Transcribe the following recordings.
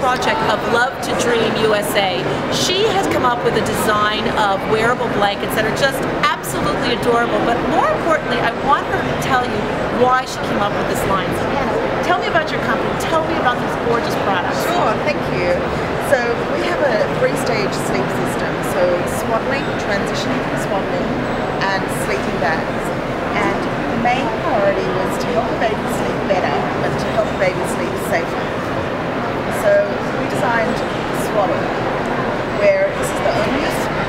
project of Love to Dream USA. She has come up with a design of wearable blankets that are just absolutely adorable, but more importantly, I want her to tell you why she came up with this line. So, Hannah, tell me about your company. Tell me about these gorgeous products. Sure, thank you. So we have a 3-stage sleep system. So swaddling, transitioning from swaddling, and sleeping bags. And the main priority was to help the baby sleep better, but to help the baby sleep safer. So we designed Swaddle, where this is the only,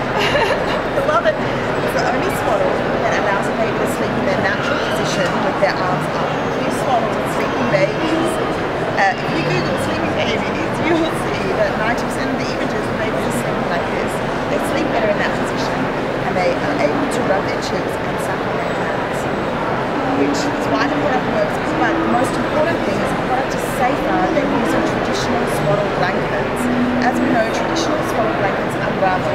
I love it, it's the only swaddle that allows a baby to sleep in their natural position with their arms up. If you swaddle sleeping babies, if you Google sleeping babies, you will see that 90% of the images of babies are sleeping like this. They sleep better in that position, and they are able to rub their cheeks and suck on their hands, which is why the product works. But the most important thing is the product is safer than using traditional swaddle blankets. As we know, traditional swaddle blankets unravel.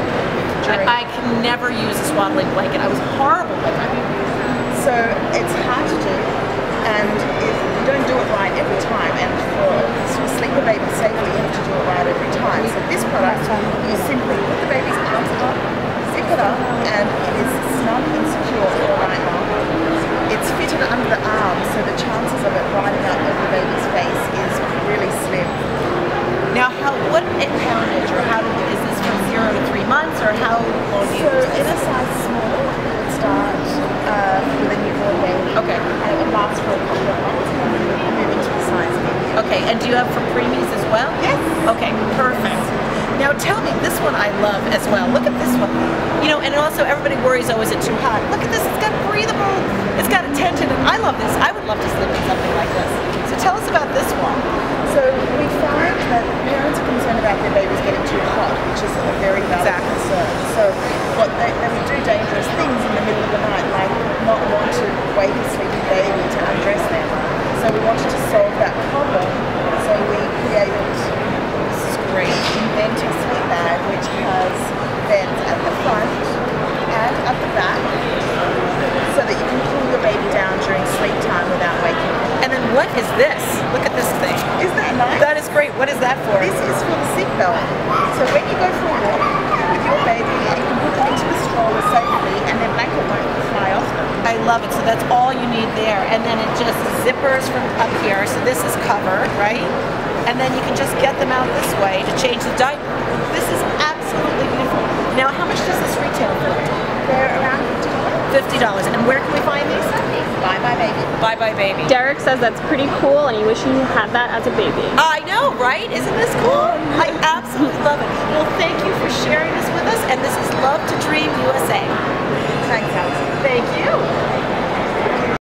I can never use a swaddling blanket. I was horrible with it. So it's hard to do, and if you don't do it right every time, and to sleep a baby safely, you have to do it right every time. So this product, you simply put the baby's arms up, zip it up, and it is snug and secure all night long. It's fitted under the arm, so the chances of it riding up over the baby's face is really slim. Now, what poundage, or is this from 0 to 3 months, or how long do you use this? In a size small, it would start with a newborn baby. Okay. And it would last for a couple of months, and then we would move into the size medium. Okay, and do you have for preemies as well? Yes. Okay, perfect. Now tell me, this one I love as well. Look at this one. You know, and also everybody worries, oh, is it too hot? Look at this, it's got breathable, it's got a tension, and I love this. I would love to sleep in something like this. So tell us about this one. So we find that parents are concerned about their babies getting too hot, which is a very valid concern. So they would do dangerous things in the middle of the night, like not want to wake a sleeping baby to undress them. So we wanted to solve that problem. So we created this great inventor sleep bag, which has vents at the front and at the back, so that you can cool your baby down during sleep time without waking them. And then what is this? Look at this thing. Isn't that nice? That is great. What is that for? This is for the seatbelt. So when you go for a walk with your baby, you can put them into the stroller safely, and their blanket won't fly off them. I love it. So that's all you need there. And then it just zippers from up here. So this is covered, right? And then you can just get them out this way to change the diaper. This is absolutely beautiful. Now, how much does this retail for? They're around $50. $50. And where can we find these? Bye Bye Baby. Bye Bye Baby. Derek says that's pretty cool, and he wishes he had that as a baby. I know, right? Isn't this cool? I absolutely love it. Well, thank you for sharing this with us, and this is Love to Dream USA.